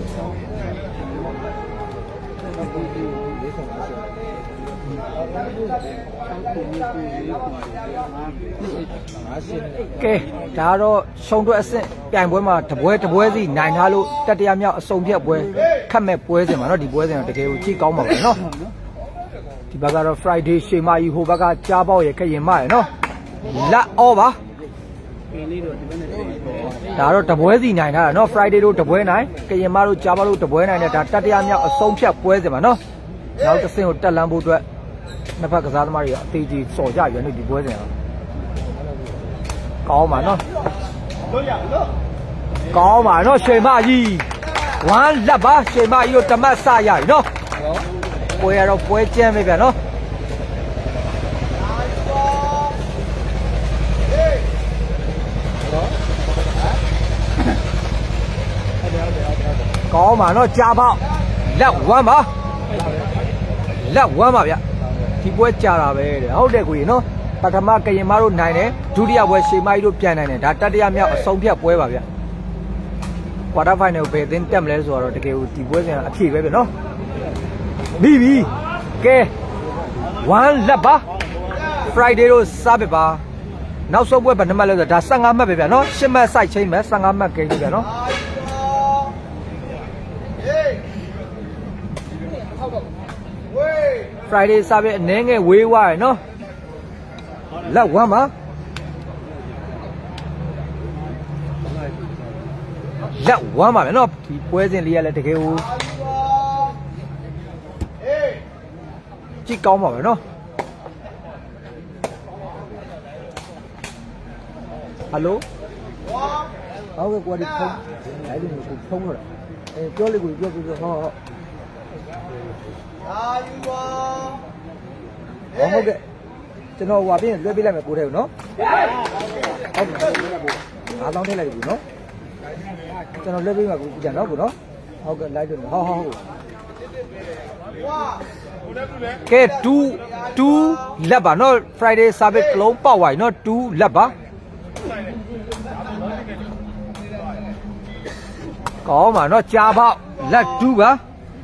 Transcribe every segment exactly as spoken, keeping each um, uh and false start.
OK， ဒါတော့ရှုံးတွက်အဆင့်ပြိုင်ပွဲမှာတပွဲတပွဲစီနိုင်ထားလို့တတိယမြောက်အစုံဖြတ်ပွဲခတ်မဲ့ပွဲစဉ်မှာနော်ဒီပွဲစဉ်ကတကယ်ကိုကြည့်ကောင်းပါပဲနော်ဒီဘက်ကတော့ Friday ရှေ့မကြီးဟိုဘက်ကကြားပေါက်ရခရင်မရနော်လက်အောပါဒါတော့တပွဲစီနိုင်ထားတာနော် Friday တို့တပွဲနိုင်ခရင်မတို့ကြားပေါက်တို့တပွဲနိုင်တဲ့ဒါတတိယမြောက်အစုံဖြတ်ပွဲစဉ်မှာနော်နောက်တစ်ဆင့်ကိုတက်လန်းဖို့အတွက်နှစ်ဖက်ကစားသမားတွေကအသေးကြီးစော်ကြရွယ်နေဒီပွဲစဉ်ကကောင်းပါနော်ကောင်းပါနော်ရွှေမကြီးဝမ်းလက်ပါရွှေမကြီးကိုတမတ်စရပြီနော်ပွဲရတော့ပွဲကျန်းပဲဗျာနော်ကောင်းပါနော်ကြားပေါက်လက်ဝမ်းပါလက်ဝမ်းပါဗျဒီပွဲကြာတာပဲတဲ့ဟုတ်တယ်ကိုကြီးနော်ပထမကရင်မတို့နိုင်တယ်ဒုတိယပွဲရှေးမကြီးတို့ပြန်နိုင်တယ်ဒါတတိယမြောက်အဆုံးဖြတ်ပွဲပါဗျကွာတာဖိုင်နယ်ကိုဘယ်အသင်းတက်မလဲဆိုတော့တကယ်ကိုဒီပွဲစဉ်အဖြေပဲဗျနော်ပြီးပြီကဲဝမ်းလက်ပါ Friday တို့စားပဲပါနောက်ဆုံးပွဲဘယ်နှမှတ်လဲဆိုတော့ဒါဆယ့်ငါးမှတ်ပဲဗျနော်ရှစ်မှတ်စိုက်ချင်းပဲဆယ့်ငါးမှတ်ကိန်းပဲဗျနော်Friday စားပဲအနေငယ်ဝေးွားရနော်လက်ဝမ်းပါလက်ဝမ်းပါဗျနော်ဒီပွဲစဉ်လေးရလဲတကယ်ကိုကြည့်ကောင်းပါပဲနော်ဟယ်လိုဟုတ်ကဲ့ကွာဒီဖုန်းအဲ့ဒီကိုဖုန်းတော့အဲပြောလေကိုပြောပြောဟောဟောအာယူပါဟုတ်ကဲ့ကျွန်တော်ဟွာပြင်လွှဲပေးလိုက်မယ်ကိုထဲကိုနော်ဟုတ်ကဲ့အားတောင်းထည့်လိုက်ပြီနော်ကျွန်တော်လွှဲပေးမှာကိုကြံနော်ကိုနော်ဟုတ်ကဲ့လိုက်လို့ဟောဟောဟုတ်ကဲ2 2လက်ပါနော် Friday service ကလုံးပေါက်သွားပြီနော်2လက်ပါကောင်းပါနော်ကြားပေါက်လက်2ပါ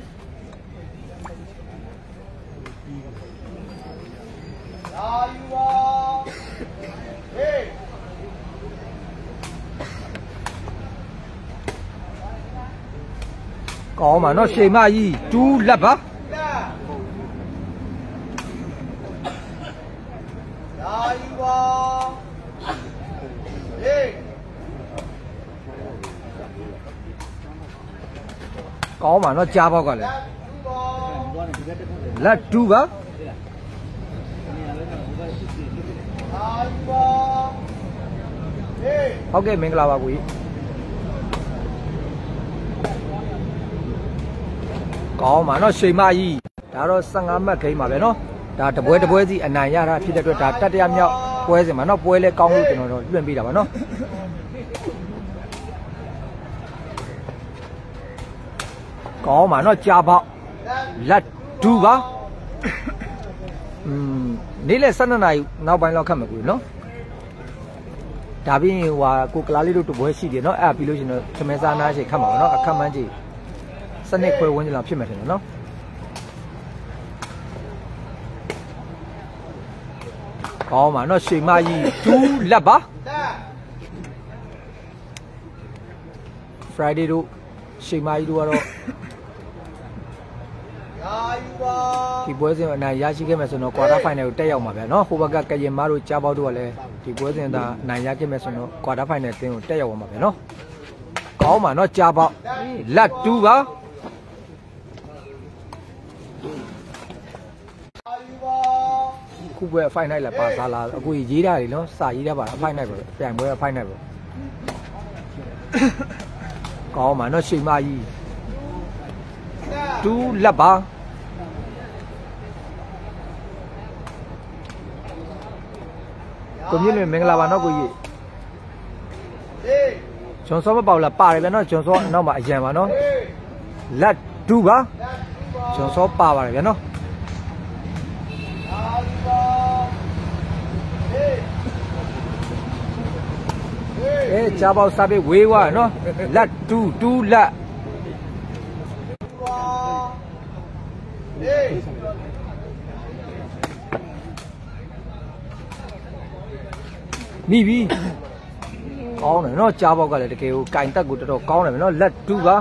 ကောင်းပါနော်ရှေမကြီး2လက်ပါရာယူပါဟေးကောင်းပါနော်ကြားပေါက်ကလည်းလက်2ပါဟုတ်ကဲ့မင်္ဂလာပါကိုကြီးကောင်းပါနော်ရွှေမကြီးဒါတော့ဆယ့်ငါးမှတ်ခိမ်းပါပဲနော်ဒါတပွဲတပွဲစီအနိုင်ရတာဖြစ်တဲ့အတွက်ဒါတတိယမြောက်ပွဲစဉ်မှာနော်ပွဲလဲကောင်းလို့ကျွန်တော်တို့လွှင့်ပေးတာပါနော်ကောင်းပါနော်ကြားပေါက်လက်2ပါอืมနေ့လဲ၁၂နာရီနောက်ပိုင်းလောက်ခတ်မယ်ကိုနော်ဒါပြီးရင်ဟိုကိုကလားလေးတို့တပွဲရှိတယ်နော်အဲ့ပြီးလို့ရှင်တော့သမင်းစားနားချိန်ခတ်မှာပါနော်အခက်မှန်းကြည့်စနစ်ခွဲဝန်းကျင်လောက်ဖြစ်မယ်ထင်တယ်နော်ကောင်းပါနော်ရွှေမကြီး2လက်ပါ Friday တို့ရွှေမကြီးတို့ကတော့ဒီပွဲစဉ်အနိုင်ရရှိခဲ့မယ်ဆိုတော့ quarter final ကိုတက်ရောက်မှာဗျာနော်ဟိုဘက်ကကရင်မတို့ကြားပေါက်တို့ကလည်းဒီပွဲစဉ်သာအနိုင်ရခဲ့မယ်ဆိုတော့ quarter final အသင်းကိုတက်ရောက်မှာဗျာနော်ကောင်းပါနော်ကြားပေါက်လက်2ပါခုပွဲ final လာပါစားလာအခုရေးတာလေနော်စာရေးတာပါ final ပဲပြန်ပွဲ final ပဲကောင်းပါနော်ရွှေမကြီး2လက်ပါကိုမြင့်လွင်မင်္ဂလာပါနော်ကိုကြီးဂျွန်စောမပေါလာပါတယ်ဗျာနော်ဂျွန်စောနောက်မှာအရန်ပါနော်လက်2ပါဂျွန်စောပါပါတယ်ဗျာနော်အဲကြားပေါက်စားပြီးဝေးွားနော်လက်2 2လက်မိပြီကောင်းတယ်နော်ကြားပေါက်ကလည်းတကယ်ကိုကင်တက်ကိုတော်တော်ကောင်းတယ်နော်လက်တူပါ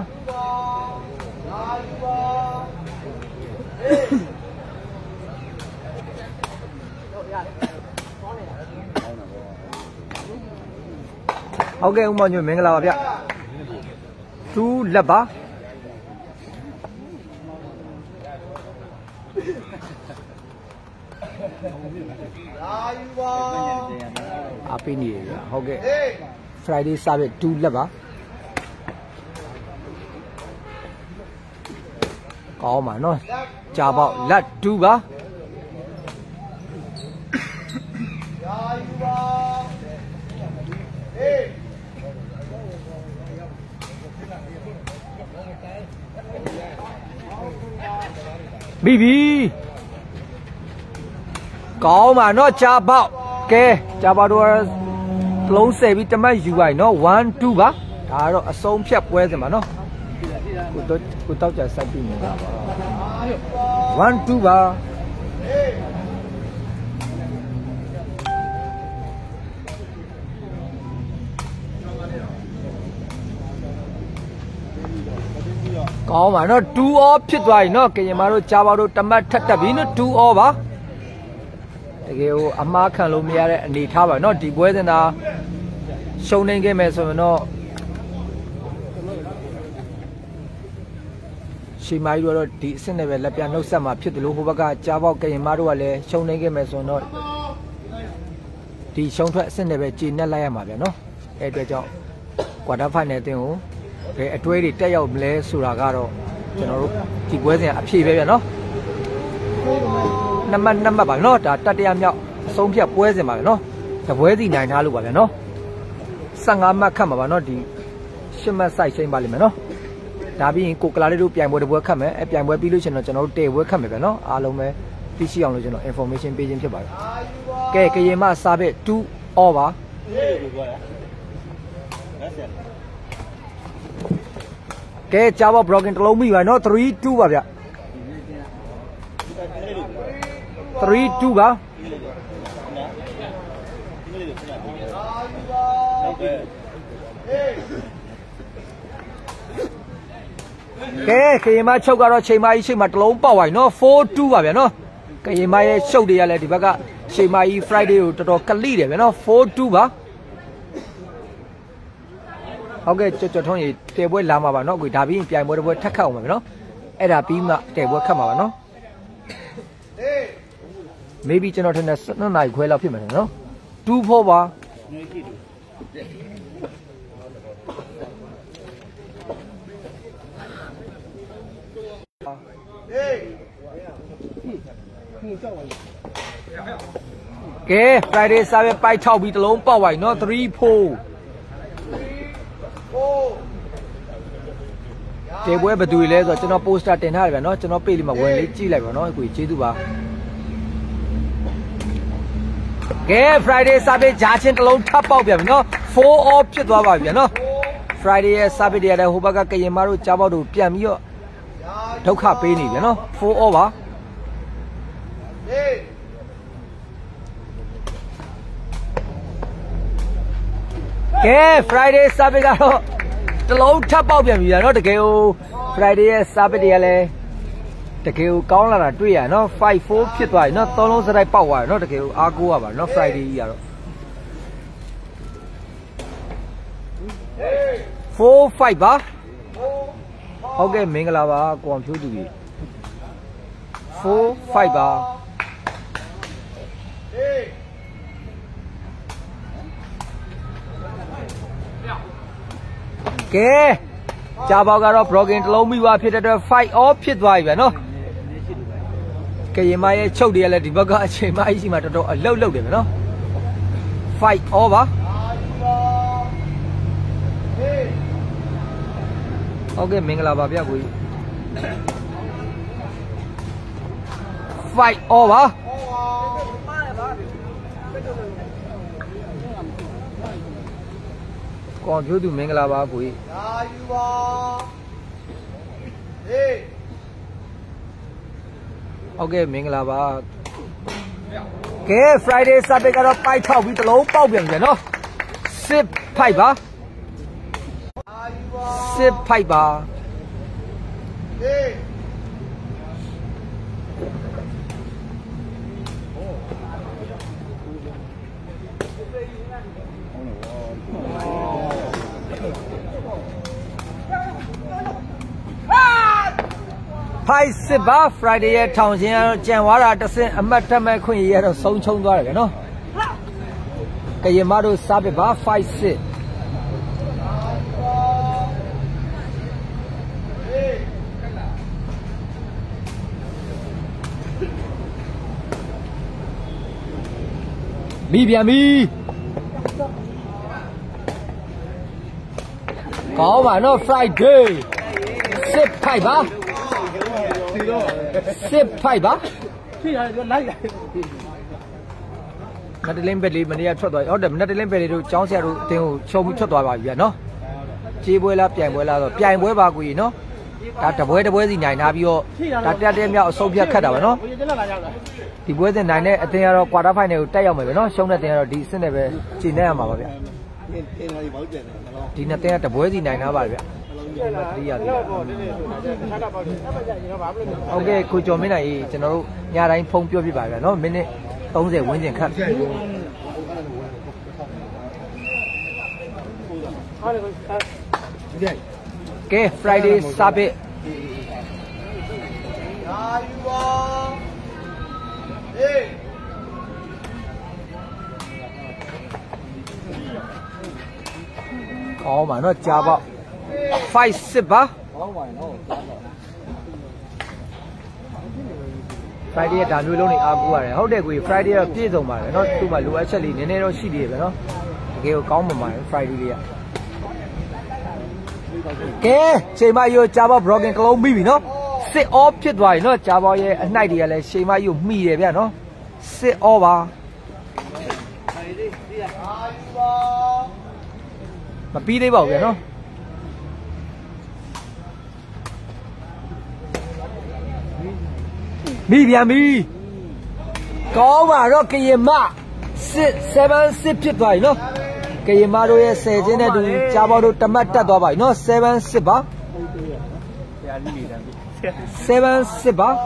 ဟုတ်ကဲ့ဦးမောင်ညွန့်မင်္ဂလာပါဗျတူလက်ပါအပိနေရဟုတ်ကဲ့ Friday service တူလက်ပါကောင်းပါနော်ကြာပေါက်လက်တူပါဘီဘီကောင်းပါနော်ကြာပေါက်ကဲကြာပေါက်တော့လုံးဆယ်ပြီးတမတ်ယူပါနော်one twoပါဒါကတော့အစုံဖြတ်ပွဲစင်ပါနော်ကိုတော့ကိုတောက်ကြစိုက်ပြီးနေတာပါone twoပါကောင်းပါနော်two all ဖြစ်သွားပြီနော်ကရင်မတို့ကြာပေါက်တို့တမတ်ထက်တက်ပြီနော်two allပါတကယ်ကိုအမားခံလို့မရတဲ့အနေထားပါเนาะဒီပွဲစဉ်သာရှုံးနေခဲ့မယ်ဆိုရင်တော့ရှီမိုင်းတို့တော့ဒီအဆင့်နဲ့ပဲလက်ပြနှုတ်ဆက်မှာဖြစ်တယ်လို့ဟိုဘက်ကကြားပေါက်ကရင်မတို့ကလည်းရှုံးနေခဲ့မယ်ဆိုရင်တော့ဒီရှုံးထွက်အဆင့်နဲ့ပဲကျေနပ်လိုက်ရမှာဗျာเนาะအဲ့အတွက်ကြောင့် quarter final တင်ကိုဘယ်အတွဲတွေတက်ရောက်မလဲဆိုတာကတော့ကျွန်တော်တို့ဒီပွဲစဉ်အဖြေပဲဗျာเนาะနံပါတ်နံပါတ်ပါနော်ဒါတတိယမြောက်အဆုံးဖြတ်ပွဲစဉ်ပါပဲနော်တပွဲစီနိုင်ထားလို့ပါဗျာနော်ဆယ့်ငါးမှတ်ခတ်မှာပါနော်ဒီရှစ်မှတ်စိုက်ချိန်ပါလိမ့်မယ်နော်ဒါပြီးရင်ကိုကလာလေးတို့ပြိုင်ပွဲတစ်ပွဲခတ်မယ်အဲပြိုင်ပွဲပြီးလို့ရှိရင်တော့ကျွန်တော်တို့တဲပွဲခတ်မယ်ဗျာနော်အားလုံးပဲသိရှိအောင်လို့ကျွန်တော် information ပေးခြင်းဖြစ်ပါတယ်ကဲကရင်မစားပဲtwo all ပါကဲကြားပါ broken တစ်လုံးမိပါနော်three twoပါဗျthree twoပါကဲကရင်မချုပ်ကတော့ချိန်မကြီးချိန်မတစ်လုံးပေါက်သွားပြီနော်four twoပါဗျာနော်ကရင်မရဲ့ချုပ်တွေကလည်းဒီဘက်ကချိန်မကြီး Friday ကိုတော်တော်ကလိတယ်ဗျာနော်four twoပါဟုတ်ကဲ့ကြော်ကြော်ထုံးရေတဲပွဲလာမှာပါနော်ကိုဒါပြီးရင်ပြိုင်ပွဲတစ်ပွဲထပ်ခတ်အောင်ပါဗျာနော်အဲ့ဒါပြီးမှတဲပွဲခတ်မှာပါနော်maybe ကျွန်တော်ထင်တယ်နှစ်နာရီခွဲလောက်ဖြစ်မယ်နော်two fourပါကဲ Friday စားပဲပိုက်ထောက်ပြီးတလုံးပေါက်သွားပြီနော်three fourတေပွဲဘယ်သူလဲဆိုတော့ကျွန်တော် poster တင်ထားတယ်ဗျာနော်ကျွန်တော် page လေးမှာဝင်လေးကြည့်လိုက်ပါနော်ကိုကြီးကျေးဇူးပါကဲ Friday စားပဲဂျာချင်းတလုံးထပ်ပေါက်ပြန်ပြီနော်four all ဖြစ်သွားပါပြီဗျာနော် Friday ရဲ့စားပဲတရားတဲ့ဟိုဘက်ကကရင်မတို့ကြားပေါက်တို့ပြန်ပြီးတော့ဒုက္ခပေးနေဗျာနော်four all ပါကဲ Friday စားပဲကတော့တလုံးထပ်ပေါက်ပြန်ပြီဗျာနော်တကယ်ကို Friday ရဲ့စားပဲတရားလဲတကယ်ကိုကောင်းလာတာတွေ့ရနော်five fourဖြစ်သွားပြီနော်သုံးလုံးစတိုက်ပေါက်သွားတယ်နော်တကယ်ကိုအားကိုးရပါနော် Friday ကြီးကတော့four fiveပါဟုတ်ကဲ့မင်္ဂလာပါကွန်ဖြူတူကြီးfour fiveပါကဲကြာပေါက်ကတော့ broken တစ်လုံးမိသွားဖြစ်တဲ့အတွက်five all ဖြစ်သွားပြီဗျာနော်ကရင်မရဲ့ချုပ်တွေကလည်းဒီဘက်ကအချိန်မအရှိမှတော်တော်အလုတ်လုတ်တယ်ဗျာနော်five all ပါဟုတ်ကဲ့မင်္ဂလာပါဗျာကိုကြီးfive all ပါကွန်ဖြူတူမင်္ဂလာပါကိုကြီးလာယူပါဟေးဟုတ်ကဲ့မင်္ဂလာပါကဲ Friday စာပေကတော့ပိုက်ထောက်ပြီးတစ်လုံးပေါက်ပြန်ပြန်နော်စစ်ဖိုက်ပါစစ်ဖိုက်ပါဖိုက်စစ်ပါ Friday ရဲ့ထောင်ချင်းကတော့ကြံသွားတာတစ်စင်းအမတ်ထမဲ့ခွင့်ရတော့ဆုံးချုံသွားတယ်ဗျနော်ကရင်မတို့စားပစ်ပါဖိုက်စစ်မိပြန်ပြီကောင်းပါနော် Friday စစ်ဖိုက်ပါစစ်ဖိုက်ပါဖိရတယ်သူလိုက်လိုက်မတလင်းပဲလေးမနေ့ကထွက်သွားဟုတ်တယ်မနေ့တလင်းပဲလေးတို့ចောင်းဆရာတို့အတင်းကိုချုံပြီးထွက်သွားပါပြီဗျာနော်ကြေးပွဲလားပြိုင်ပွဲလားဆိုပြိုင်ပွဲပါကိုကြီးနော်ဒါတပွဲတပွဲစီနိုင်ထားပြီးတော့ဒါတက်တဲ့မြောက်အဆုံးဖြတ်ခတ်တာပါနော်ဒီပွဲစဉ်နိုင်တဲ့အတင်းကတော့ quarter final ကိုတက်ရောက်မယ်ဗျာနော်ရှုံးတဲ့တင်းကတော့ဒီအဆင့်နဲ့ပဲခြေနဲ့ရမှာပါဗျာဒီနှစ်တင်းကတပွဲစီနိုင်ထားပါဗျာโอเคကိုကျော်မင်းနိုင်ကျွန်တော်တို့ညတိုင်းဖုန်းပြောပြပါဗျာနော်မိနစ်သုံးဆယ်ဝန်းကျင်ခတ်ကဲ Friday စာပေအာယူပါဟေးကောင်းပါနော်ကြာပေါ့five စစ်ပါကောင်းပါနော် Friday ဒါမျိုးလုံးနေအားကိုးရတယ်ဟုတ်တယ်ကို Friday ကပြည့်စုံပါတယ်เนาะသူ့မှာလိုအပ်ချက်လေးနည်းနည်းတော့ရှိသေးတယ်ပဲเนาะတကယ်ကိုကောင်းမှမှာ Friday လေးကကဲချိန်မရိုးကြာပေါ့ broken ကလုံးမိပြီเนาะစစ် off ဖြစ်သွားပြီเนาะကြာပေါ့ရဲ့အနှိုက်တွေကလည်းချိန်မရိုးမိတယ်ဗျာเนาะစစ် off ပါမပြီးသေးပါဘူးဗျာเนาะမိပြန်ပြီကောင်းပါတော့ကရင်မစစ်7 6ဖြစ်သွားပြီနော်ကရင်မတို့ရဲ့ဆယ်ချင်းနဲ့တူကြားပေါတို့တမတ်တက်သွားပါပြီနော်7 6ပါ7 6ပါ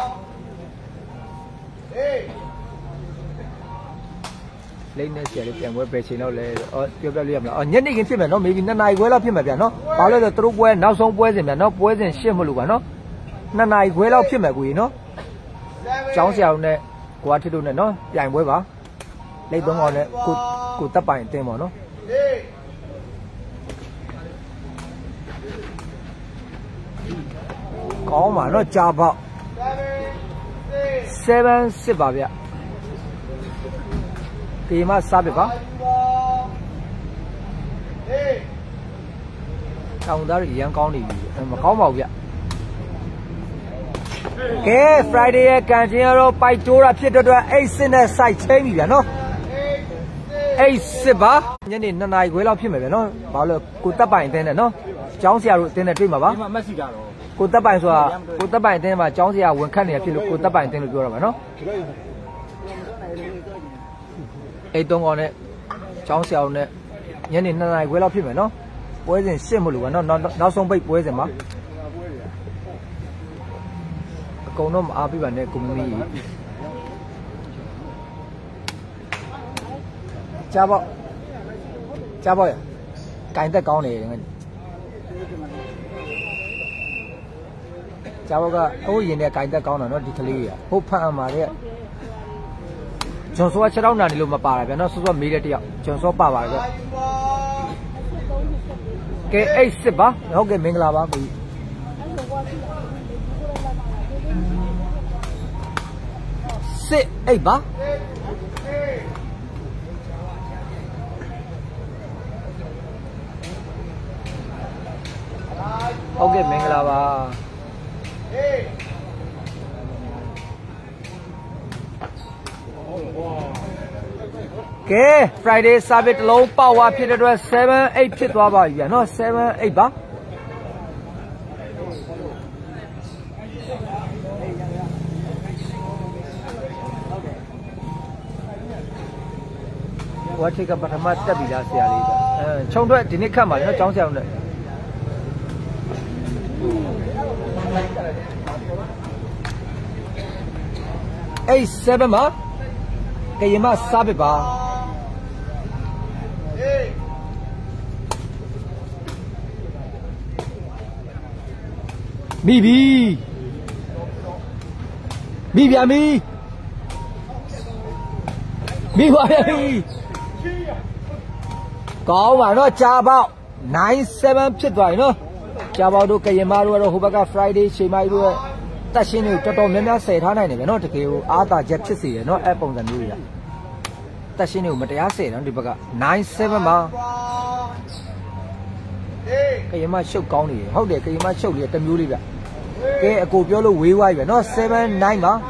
လိမ့်နေဆရာလေးပြန်ပွဲပဲချိန်တော့လဲပြောပြလို့ရမလားအော်ညနေခင်းဖြစ်မယ်နော် maybe နှစ်နာရီခွဲလောက်ဖြစ်မယ်ဗျာနော်ဘာလို့လဲဆိုသူတို့ပွဲနောက်ဆုံးပွဲစဉ်ဗျာနော်ပွဲစဉ်ရှစ်မလို့ပါနော်နှစ်နာရီခွဲလောက်ဖြစ်မယ်ကိုကြီးနော်ကျောင်းဆရာတို့နဲ့ကိုအားထစ်တို့နဲ့နော်ပြိုင်ပွဲပါလိတ်သုံးကောင်နဲ့ကိုကိုတက်ပိုင်အတင်းပေါ့နော်ကောင်းပါနော်ကြာပေါက်7 6ပါဗျဒီမှာစားပြပါတောင်သားရန်ကောင်းနေပြီမကောင်းပါဘူးဗျကဲ Friday ရဲ့ကန်ချင်းကတော့ပိုက်တိုးတာဖြစ်တဲ့အတွက်eight sixနဲ့ site ချင်းပြီဗျာနော်eight sixပါညနေနှစ်နာရီခွဲလောက်ဖြစ်မယ်ဗျာနော်ဘာလို့ကိုတက်ပိုင်အတင်းနဲ့နော်ကျောင်းဆရာတို့အတင်းနဲ့တွေ့မှာပါဒီမှာမက်ဆီတာတော့ကိုတက်ပိုင်ဆိုတာကိုတက်ပိုင်အတင်းမှာကျောင်းဆရာဝင်ခတ်နေတာဖြစ်လို့ကိုတက်ပိုင်အတင်းလို့ပြောတာပါနော်အဲ့တုံးကောင်နဲ့ကျောင်းဆရာတို့နဲ့ညနေနှစ်နာရီခွဲလောက်ဖြစ်မယ်နော်ပွဲစဉ်ရှစ်မလို့ဗျာနော်နောက်ဆုံးပိတ်ပွဲစဉ်မှာအကုန်တော့မအားပြပါနဲ့ကိုမီကြားပေါ့ကြားပေါ့ရကင်သက်ကောင်းနေတယ်ငါကြားပေါ့ကဟိုးရင်နဲ့ကင်သက်ကောင်းတာနော်ဒီကလေးရဟုတ်ဖတ်အမှာတဲ့ဂျွန်စောခြေထောက်နာနေလို့မပါတာဗျာနော်စောစောမေးတဲ့တယောက်ဂျွန်စောပါပါဗျာကဲeight sixပါဟုတ်ကဲ့မင်္ဂလာပါကိုစစ်အိတ်ပါဟုတ်ကဲ့မင်္ဂလာပါကဲ Friday service တစ်လုံးပေါက်သွားဖြစ်တဲ့အတွက်seven eightဖြစ်သွားပါပြီဗျာနော်seven eightပါဝတ်ထိကပထမတက်ပြီလားဆရာလေးအဲခြုံထွက်ဒီနေ့ခတ်ပါလေနော်ကျောင်းဆရာတို့အေးsevenမှာကရင်မစားပစ်ပါမိပြီမိပြန်ပြီမိပါပြီကောင်းပါတော့ကြာပေါက်nine sevenဖြစ်သွားပြီနော်ကြာပေါက်တို့ကရင်မတို့ကတော့ဟိုဘက်က Friday ချိန်မိုက်တို့တက်ရှင်းတွေတော်တော်များများဆယ်ထားနိုင်တယ်ဗျနော်တကယ်ကိုအားသာချက်ဖြစ်စေတယ်နော်အဲ့ပုံစံမျိုးတွေကတက်ရှင်းတွေကိုမတရားဆယ်တယ်ဒီဘက်ကnine sevenမှာကရင်မရှုပ်ကောင်းနေတယ်ဟုတ်တယ်ကရင်မရှုပ်လေးတစ်မျိုးလေးဗျကဲအကိုပြောလို့ဝေးဝိုင်းဗျနော်seven nineမှာ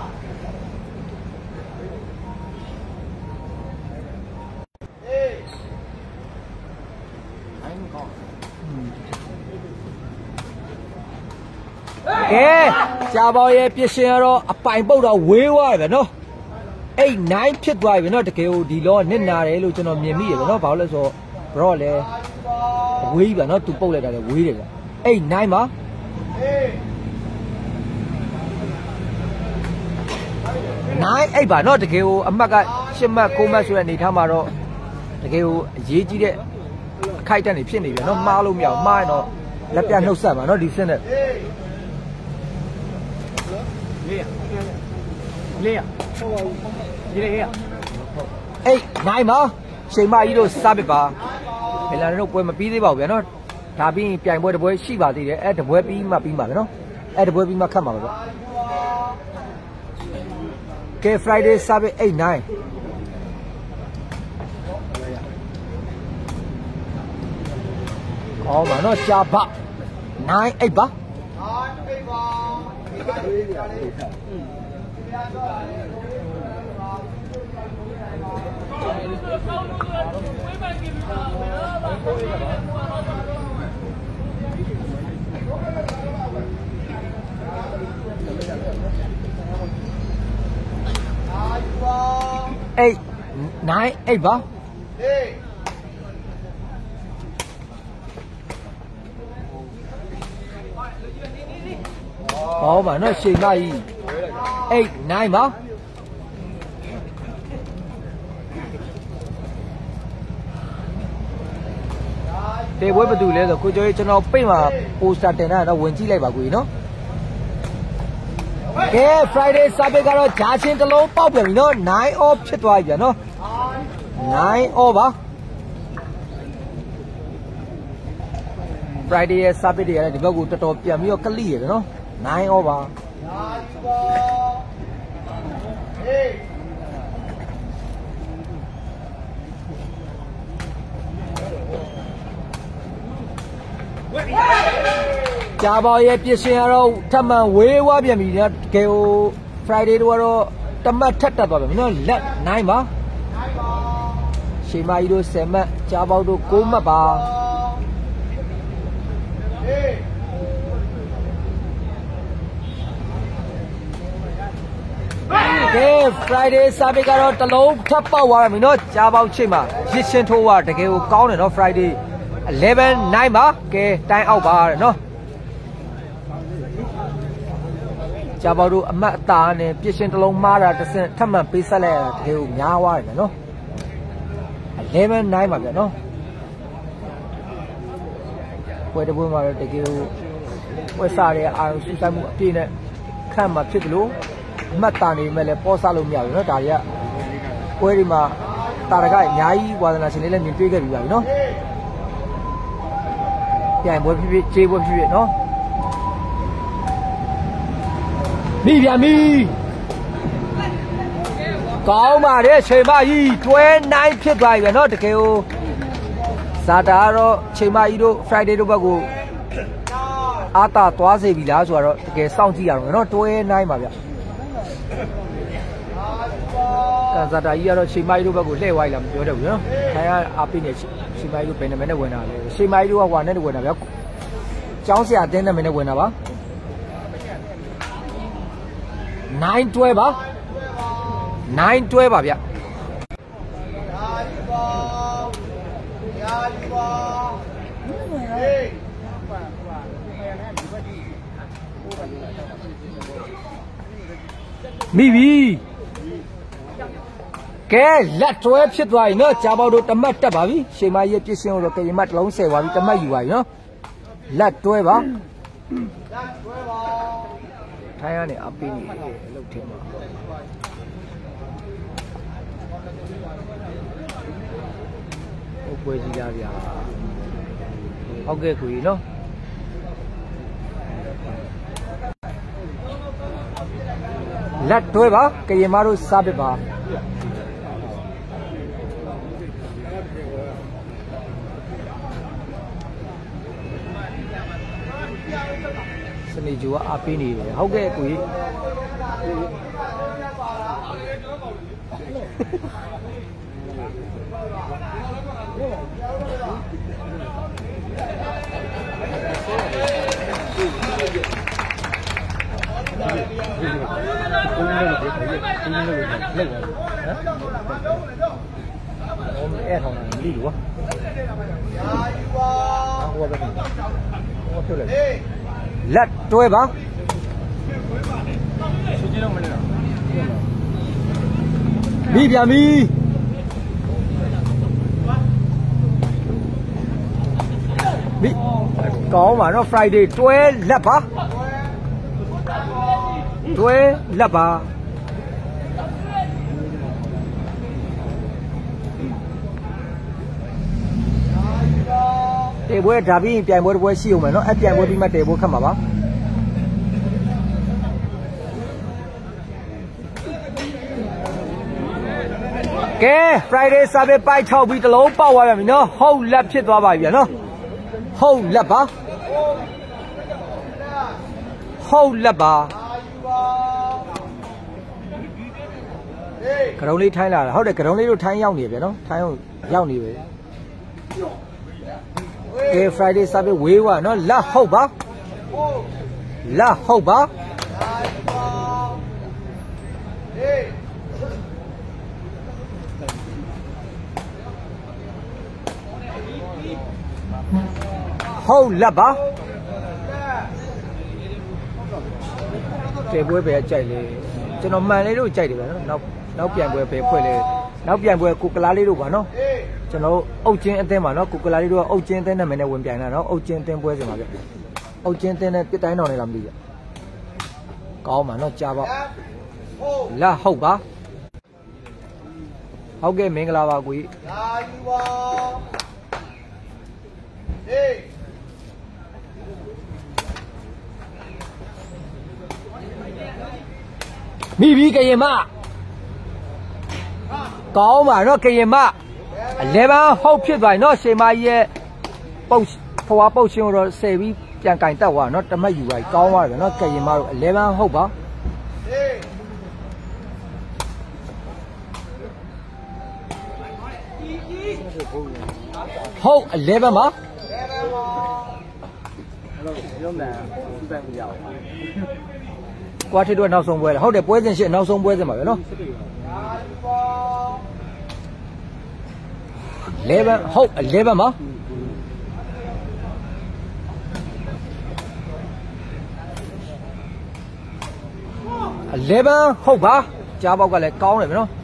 ကဲကြာပေါရဲ့ပြစ်ရှင်ကတော့အပိုင်ပုတ်တော့ဝေးသွားပြီဗျနော်eight nineဖြစ်သွားပြီနော်တကယ်ကိုဒီလောနစ်နာတယ်လို့ကျွန်တော်မြင်မိရဗျနော်ဘာလို့လဲဆိုတော့ဘရော့လဲဝေးပြီဗျနော်သူပုတ်လိုက်တာလေဝေးတယ်ဗျeight nineမှာnine eightပါနော်တကယ်ကိုအမှတ်ကeightမှတ်nineမှတ်ဆိုတဲ့အနေထားမှာတော့တကယ်ကိုအရေးကြီးတဲ့အခိုက်အတန့်တွေဖြစ်နေပြီနော်မှားလို့မရအောင်မှားရင်တော့လက်ပြနှုတ်ဆက်ပါနော်ဒီစက်နဲ့လေးရလေးရအေးနိုင်ပါချိန်မကြီးတို့စားပစ်ပါဘယ်လာတို့ပွဲမပြီးသေးပါဘူးဗျာနော်ဒါပြီးပြိုင်ပွဲတစ်ပွဲရှိပါသေးတယ်အဲ့တပွဲပြီးမှပြီးမှာဗျာနော်အဲ့တပွဲပြီးမှခတ်မှာပါဗျာကဲ Friday စားပစ်eight nineအော်မနော်ကြာပါnine eightပါnine eightပါeight nine eightပါဟောပါနော်ချိန်မကြီးeight nineပါတေဘွဲဘယ်သူလဲဆိုကိုကျော်ကြီးကျွန်တော်ပိတ်မှာပိုစတာတင်တာတော့ဝင်ကြည့်လိုက်ပါကိုကြီးနော်ကဲ Friday စာပေကတော့ဂျာချင်းတစ်လုံးပေါက်ပြန်ပြီနော်nine off ဖြစ်သွားပြီဗျာနော်nine off ပါ Friday ရဲ့စာပေတွေရတယ်ဒီဘက်ကိုတော်တော်ပြန်ပြီးတော့ကလိရတယ်နော်nine off ပါကြာပေါရဲ့ပြစ်ရှင်ကတော့ထပ်မံဝေးဝါပြန်ပြီနော်တကယ်ကို Friday တို့ကတော့တမတ်ထက်တက်သွားပြီနော်လက်nineပါရှေမာကြီးတို့tenမှတ်ကြာပေါတို့nineမှတ်ပါကဲ Friday စာပေကတော့တစ်လုံးထပ်ပေါက်သွားပြီနော်ကြာပေါချိန်မှာရစ်ချင်းထိုးသွားတကယ်ကိုကောင်းတယ်နော် Friday eleven nineပါကဲတိုင်းအောက်ပါတဲ့နော်ကြာပေါတို့အမတ်အသားနဲ့ပြစ်ရှင်တစ်လုံးမှားတာတစ်ဆင့်ထပ်မံပေးဆက်လိုက်ရတာတကယ်ကိုများသွားတယ်နော်eleven nineပါဗျာနော်ပွဲတစ်ပွဲမှာတော့တကယ်ကိုပွဲစားတဲ့အာရုံစူးစိုက်မှုအပြည့်နဲ့ခန့်မှာဖြစ်တယ်လို့အမှတ်တာနေမဲ့လည်းပေါ်စားလို့မရဘူးเนาะဒါတွေကပွဲဒီမှာတာရကအများကြီးဝါသနာရှင်တွေလည်းမြင်တွေ့ခဲ့ပြီပါပြီเนาะပြန်ပွဲဖြစ်ဖြစ်ခြေပွဲဖြစ်ဖြစ်เนาะမိပြန်ပြီကောင်းပါတယ်ချိန်မကြီးတွဲnineဖြစ်သွားပြီပဲเนาะတကယ်ကိုဇာတာကတော့ချိန်မကြီးတို့ Friday တို့ဘက်ကိုအာတာသွားစေပြီလားဆိုတော့တကယ်စောင့်ကြည့်ရအောင်เนาะတွဲnineပါဗျဇာတာကြီးကတော့ချိန်မကြီးတို့ဘက်ကိုလှည့်ဝိုင်းလာမပြောတတ်ဘူးနော်။ခိုင်ကအားပေးနေချိန်မကြီးတို့ဘယ်နှမနဲ့ဝင်တာလဲ။ချိန်မကြီးတို့ကဟွာနဲ့ဝင်တာဗျာ။ကျောင်းဆရာတင်းနဲ့မနဲ့ဝင်တာပါ။ nine twelveပါ။ nine twelveပါဗျ။မိပြီကဲလက်တွဲဖြစ်သွားပြီနော်ကြာပေါတို့တမတ်တက်ပါပြီရှေမရဲ့ပြစ်ရှင်းတော့ကရင်မတစ်လုံးဆယ်သွားပြီတမတ်ယူပါပြီနော်လက်တွဲပါလက်တွဲပါထိုင်းကနေအပင်းကြီးလှုပ်ထင်းပါဟုတ်ပွဲကြီးလားဗျာဟုတ်ကဲ့ကိုကြီးနော်လက်တွဲပါကရင်မတို့စားပစ်ပါစနေဂျူကအပင်းနေတယ်ဟုတ်ကဲ့ကိုကြီးအဲ့ထောင်းနေလိကွာလက်တွဲပါမိပြန်ပြီမိကောင်းပါနော် Friday တွဲလက်ပါတွဲလက်ပါတေပွဲဒါပြီးပြိုင်ပွဲတစ်ပွဲရှိအောင်မယ်နော်အပြိုင်ပွဲဒီမှာတေပွဲခတ်မှာပါကဲ Friday စားပဲပိုက်၆ပြီးတလုံးပေါက်သွားပြန်ပြီနော်ဟုတ်လက်ဖြစ်သွားပါပြီဗျာနော်ဟုတ်လက်ပါဟုတ်လက်ပါကရုံလေးထိုင်းလာတာဟုတ်တယ်ကရုံလေးတို့ထိုင်းရောက်နေဗျာနော်ထိုင်းရောက်နေပဲကဲ Friday စားပဲဝေးွားနော်လက်ဟုတ်ပါလက်ဟုတ်ပါဟုတ်လက်ပါတေပွဲပဲကြိုက်လေကျွန်တော်မှန်လေးတို့ကြိုက်တယ်ဗျာနော်နောက်နောက်ပြန်ပွဲပဲဖွဲ့လေနောက်ပြန်ပွဲကိုကလားလေးတို့ပါနော်ကျွန်တော်အုတ်ချင်းအသင်းပါနော်ကိုကလားလေးတို့ကအုတ်ချင်းအသင်းနဲ့မင်းနဲ့ဝင်ပြိုင်တာနော်အုတ်ချင်းအသင်းပွဲစင်ပါဗျအုတ်ချင်းအသင်းနဲ့ပြစ်တိုင်းတော်နေလားမသိဗျကောင်းပါနော်ကြားပါလာဟုတ်ပါဟုတ်ကဲ့မင်္ဂလာပါကိုကြီးလာယူပါဟေးမိပြီကရင်မကောင်းပါနော်ကရင်မအလဲပန်းဟုတ်ဖြစ်သွားပြီနော်ရှေမကြီးရဲ့ပုတ်ဖွားပုတ်ချင်းတော့ဆယ်ပြီးပြန်ကင်တက်သွားနော်တမတ်ယူပါကောင်းသွားတယ်နော်ကရင်မတို့အလဲပန်းဟုတ်ပါဟုတ်အလဲပန်းပါကွာထီတို့နောက်ဆုံးပွဲလားဟုတ်တယ်ပွဲစဉ်ရှစ်နောက်ဆုံးပွဲစဉ်ပါပဲနော်လေဘန်ဟုတ်လေဘန်ပါလေဘန်ဟုတ်ပါကြားပေါက်ကလည်းကောင်းတယ်ဗျနော်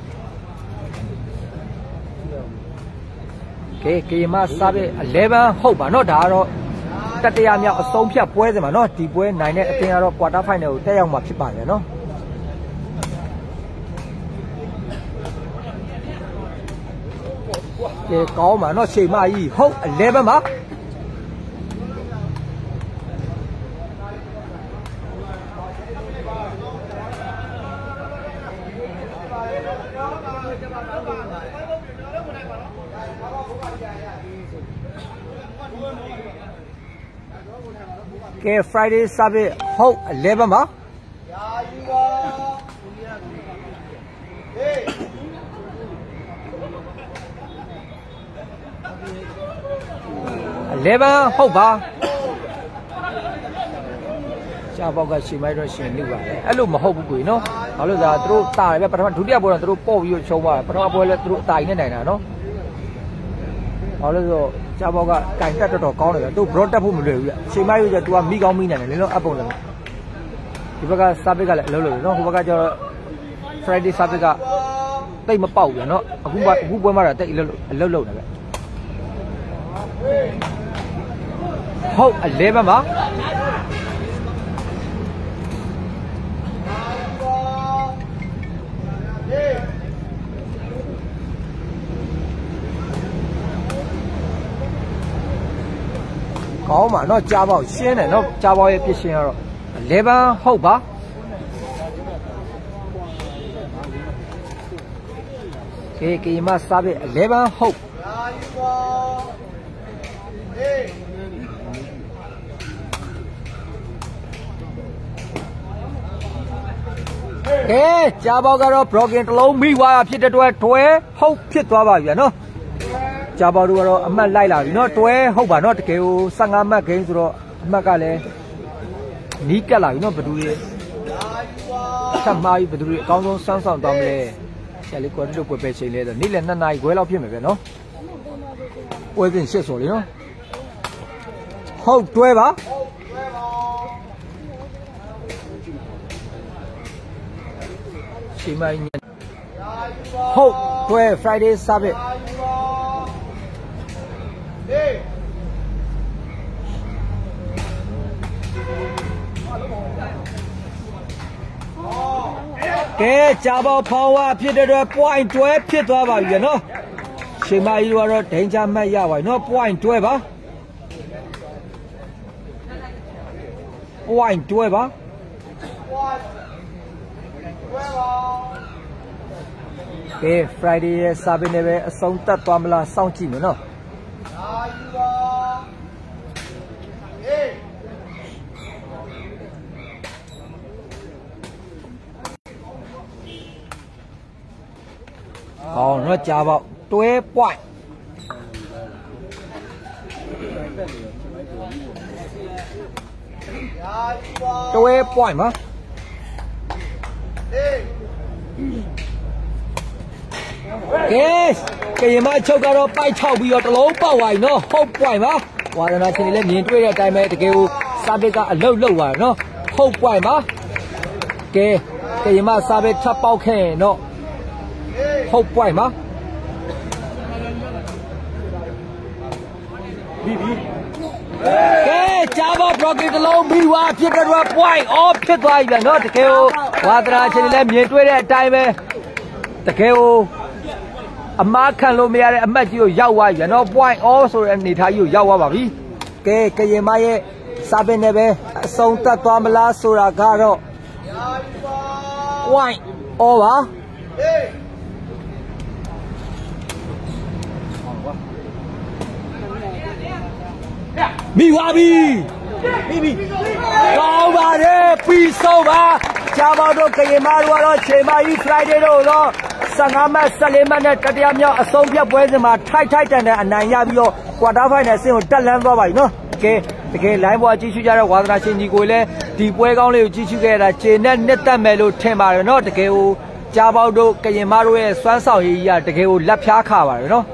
ကဲကေမစားပဲလေဘန်ဟုတ်ပါနော်ဒါကတော့တတရမြောက်အဆုံးဖြတ်ပွဲစဉ်မှာနော်ဒီပွဲနိုင်တဲ့အသင်းကတော့ quarter final ကိုတက်ရောက်မှာဖြစ်ပါတယ်နော်ကဲကောင်းပါနော်ချိန်မကြီးဟုတ်အလဲပါမှာကဲ Friday စားပဲဟုတ်အလဲပါမှာယာယူပါဟေးလေဘန်ဟုတ်ပါရှားပေါက်ကရှင်မိုက်တော့ရှင်လိပါလေအဲ့လိုမဟုတ်ဘူးကွေနော်ဘာလို့လဲဆိုတော့သူတို့တာတယ်ပဲပထမဒုတိယပွဲတော့သူတို့ပေါ့ပြီးတော့ချုံသွားတယ်ပထမပွဲလဲသူတို့အတာကြီးနဲ့နိုင်တာနော်ဘာလို့လဲဆိုတော့ရှားပေါက်ကကင်တက်တော်တော်ကောင်းတယ်ဗျသူ broad တက်ဖို့မလွယ်ဘူးဗျရှင်မိုက်ရောကျသူကမိကောင်းမိနိုင်တယ်လေနော်အပ်ပုံလည်းဒီဘက်ကစားပစ်ကလည်းအလုံးလို့နော်ဟိုဘက်ကကျတော့ Friday service ကတိတ်မပေါက်ပြန်နော်အခုကအခုပွဲမှာတော့တိတ်အလုပ်အလုပ်လုပ်နေပဲဟုတ်အလဲပါမှာကောင်းပါနော်ကြားပေါက်ရှင်းတယ်နော်ကြားပေါက်ရဲ့ပြစ်ရှင်းကတော့elevenဟုတ်ပါကဲကီမစားပြီelevenဟုတ်ကဲကြားပေါက်ကတော့ broken တစ်လုံးမိသွားဖြစ်တဲ့အတွက်တွဲဟုတ်ဖြစ်သွားပါပြီနော်ကြားပေါက်တို့ကတော့အမှတ်လိုက်လာပြီနော်တွဲဟုတ်ပါနော်တကယ်ကိုfifteenမှတ်ဂိမ်းဆိုတော့အမှတ်ကလည်းနီးကပ်လာပြီနော်ဘယ်သူတွေဆက်မှားပြီးဘယ်သူတွေအကောင်းဆုံးစမ်းဆောင်သွားမလဲဆရာလေးကွာတို့ပွဲပဲချိန်လဲဆိုနေ့လယ်twoနာရီခွဲလောက်ဖြစ်မယ်ဗျနော်ပွဲစဉ်ရှစ်ဆိုလေနော်ဟုတ်တွဲပါချိန်မိုင်းဟုတ်တွဲ Friday serviceကဲကြားပေါက်ဖောင်းဝဖြစ်တဲ့အတွက် point တွဲဖြစ်သွားပါပြီနော်ချိန်မကြီးတို့ကတော့ဒိန်ချမှတ်ရပါပြီနော် point တွဲပါ point တွဲပါကဲ Friday ရဲ့ service နဲ့ပဲအဆုံးသတ်သွားမလားစောင့်ကြည့်မယ်နော်ဟောနော်ကြားပေါက်တွဲ point တွဲ point ပါကဲကရင်မချုပ်ကတော့ပိုက်၆ပြီးတော့တလုံးပေါက်သွားပြီနော်ဟုတ် point ပါဝါဒနာရှင်တွေလည်းမြင်တွေ့တဲ့အတိုင်းပဲတကယ်ကိုစာပစ်ကအလုတ်လုတ်သွားတယ်နော်ဟုတ် point ပါကဲကရင်မစာပစ်ထပ်ပေါက်ခဲ့ရင်တော့ဟုတ် point ပါဘီဘီကဲကြားပေါက် broken တလုံးပြီးွားဖြစ်တဲ့တော့ point off ဖြစ်သွားပြီဗျနော်တကယ်ကိုဝါဒနာရှင်တွေလည်းမြင်တွေ့တဲ့အတိုင်းပဲတကယ်ကိုအမားခံလို့မရတဲ့အမှတ်ကြီးကိုရောက်သွားပြီနော် point off ဆိုတဲ့အနေထားကြီးကိုရောက်သွားပါပြီကဲကရင်မရဲ့စာပင်နဲ့ပဲအဆုံးသတ်သွားမလားဆိုတာကတော့ point off ပါမိသွားပြီမိပြီကောင်းပါတယ်ပြီးဆုံးပါကြားပေါက်တို့ကရင်မတို့ကတော့ချိန်မကြီး Friday တို့တော့fifteenမှတ်fourteenမှတ်နဲ့တတိယမြောက်အဆုံးဖြတ်ပွဲစဉ်မှာထိုက်ထိုက်တန်တန်အနိုင်ရပြီးတော့ quarter final အဆင့်ကိုတက်လန်းသွားပါပြီနော်ကဲတကယ် line ပေါ်ကြည့်ရှုကြတဲ့ဝါသနာရှင်ကြီးကိုလည်းဒီပွဲကောင်းလေးကိုကြည့်ရှုခဲ့ရတာခြေနဲ့နှစ်သက်မယ်လို့ထင်ပါတယ်နော်တကယ်ကိုကြားပေါက်တို့ကရင်မတို့ရဲ့စွမ်းဆောင်ရည်ကြီးကတကယ်ကိုလက်ဖြားခါပါတယ်နော်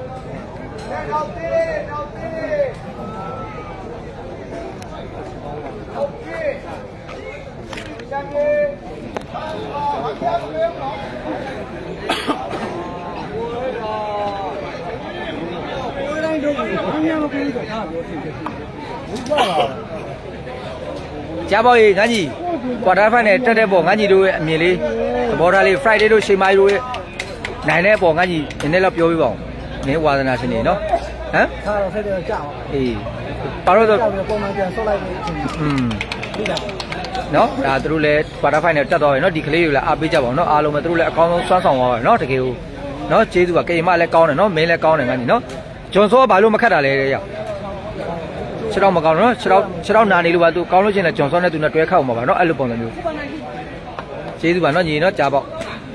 ကြားပေါက်ရေငန်းကြီး quarter final တက်တဲ့ပေါ်ငန်းကြီးတို့ရဲ့အမြင်လေးသဘောထားလေး Friday တို့ချိန်မိုင်းတို့ရဲ့နိုင်တဲ့ပေါ်ငန်းကြီးနည်းနည်းတော့ပြောပြပါဦးနည်းဝါသနာရှင်နေနော်ဟမ်ထားတော့ဆက်တယ်ကြောက်အေးပါတော့ပုံမှန်ပြန်ဆုတ်လိုက်ပြီอืมပြီးတာနော်ဒါသူတို့လည်း quarter final တက်သွားပြီနော်ဒီကလေးတွေလည်းအားပေးကြပါဦးနော်အားလုံးပဲသူတို့လည်းအကောင်းဆုံးစွမ်းဆောင်သွားပါနော်တကယ်ကိုနော်ကျေးဇူးပါကရင်မလည်းကောင်းတယ်နော်မင်းလည်းကောင်းတယ်ငန်းကြီးနော်ဂျွန်စောဘာလို့မခတ်တာလဲရောက်ခြေတော့မကောင်းနော်ခြေတော့ခြေတော့နာနေလို့ပါသူကောင်းလို့ချင်းလည်းဂျွန်စောနဲ့သူနဲ့တွဲခောက်မှာပါနော်အဲ့လိုပုံစံမျိုးကျေးဇူးပါနော်ညီနော်ကြားပေါ့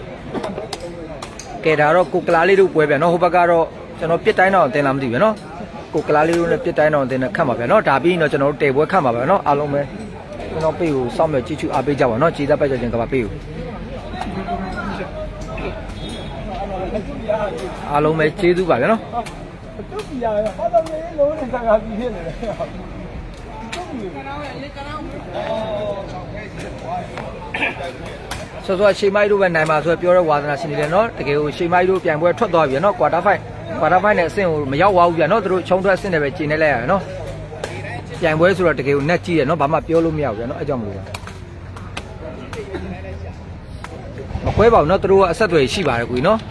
ကဲဒါတော့ကိုကလာလေးတို့ပွဲပြန်နော်ဟိုဘက်ကတော့ကျွန်တော်ပြစ်တိုင်းတော့တင်လာမသိဘူးနော်ကိုကလာလေးတို့နဲ့ပြစ်တိုင်းတော့တင်နဲ့ခတ်မှာပြန်နော်ဒါပြီးရင်တော့ကျွန်တော်တို့တေပွဲခတ်မှာပါနော်အားလုံးပဲကျွန်တော်ပေးကိုစောင့်မြကြည့်ချူအားပေးကြပါနော်ခြေသက်ပိုက်ကြခြင်းကပါပေးကိုအားလုံးပဲကျေးဇူးပါဗျာနော်တုတ်ပြရဟောတော့လေးလုံးနဲ့စကားပြီးဖြစ်နေတယ်တုတ်ပြဆောဆောရှေးမိုက်တို့ပဲနိုင်မှာဆိုပြောတဲ့ဝါသနာရှင်နေတယ်နော်တကယ်ကိုရှေးမိုက်တို့ပြန်ပွဲထွက်သွားပြီနော်ကွာတာဖိုင်ကွာတာဖိုင်နဲ့အဆင့်ကိုမရောက်သွားဘူးဗျာနော်သူတို့ချုံထွက်အဆင့်နဲ့ပဲကျင်းနေလိုက်ရနော်ပြန်ပွဲဆိုတော့တကယ်ကိုနက်ကြီးတယ်နော်ဘာမှပြောလို့မရဘူးဗျာနော်အဲ့ကြောင့်မလို့ပါမခွဲပါဘူးနော်သူတို့ကအဆက်အသွယ်ရှိပါတယ်ကွေနော်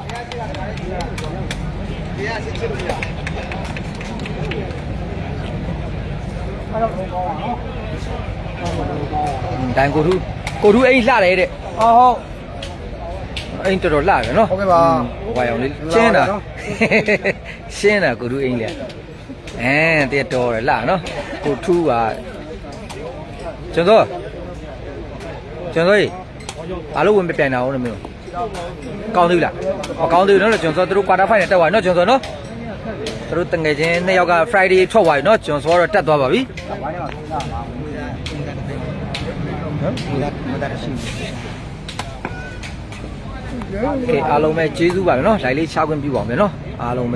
ဒိုင်ကိုထူးကိုထူးအိမ်လှတယ်တဲ့ဟုတ်ဟုတ်အိမ်တော်တော်လှတယ်နော်ဟုတ်ကဲ့ပါဝါရောင်လေးရှင်းတာရှင်းတာကိုထူးအိမ်လေအဲတည်းတော်တယ်လှနော်ကိုထူးကကျွန်တော်ကျွန်တော်ဘာလို့ဝင်ပြပြနေတာဟုတ်လဲမင်းကောင်းသေးလားမကောင်းသေးဘူးနော်ကျွန်တော်တို့ quarter final တက်သွားပြီနော်ကျွန်တော်နော်သူတို့တငယ်ချင်းနှစ်ယောက်က Friday ထွက်သွားပြီနော်ကျွန်တော်တော့တက်သွားပါပြီကဲအားလုံးပဲကျေးဇူးပါပဲနော်လိုက်လေးချခွင့်ပြုပါမယ်နော်အားလုံးပဲ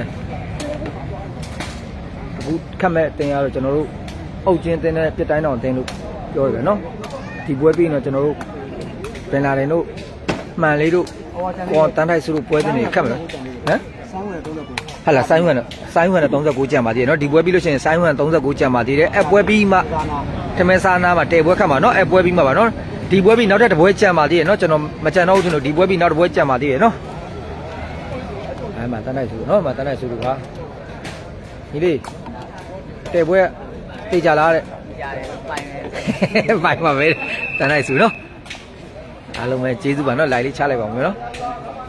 အခုခက်မဲ့တင်ရတော့ကျွန်တော်တို့အုပ်ချင်းတင်းတဲ့ပြစ်တိုင်းတောင်တင်းလို့ပြောရပဲနော်ဒီပွဲပြီးတော့ကျွန်တော်တို့ပင်လာတယ်တို့မှန်လေးတို့ဟောတန်းထိုက်စုတို့ပွဲတင်နေခက်မလားဟမ်ဟာလာဆိုင်းဝင်ဆိုင်းဝင်တော့39ကျန်ပါသေးတယ်နော်ဒီပွဲပြီးလို့ရှိရင်ဆိုင်းဝင်39ကျန်ပါသေးတယ်အပွဲပြီးမှထမင်းစားနာမှာတဲပွဲခတ်မှာနော်အပွဲပြီးမှပါနော်ဒီပွဲပြီးနောက်ထပ်တစ်ပွဲကျန်ပါသေးတယ်နော်ကျွန်တော်မကျန်တော့ဘူးကျွန်တော်ဒီပွဲပြီးနောက်တစ်ပွဲကျန်ပါသေးတယ်နော်အဲမှာတန်းထိုက်စုနော်မှာတန်းထိုက်စုတို့ကဒီလေးတဲပွဲသိကြလားတဲ့ရတယ်ပိုင်ပဲပိုင်ပါပဲတန်းထိုက်စုနော်အားလုံးပဲကျေးဇူးပါနော်လိုက်လေးချလိုက်ပါဦးမယ်နော်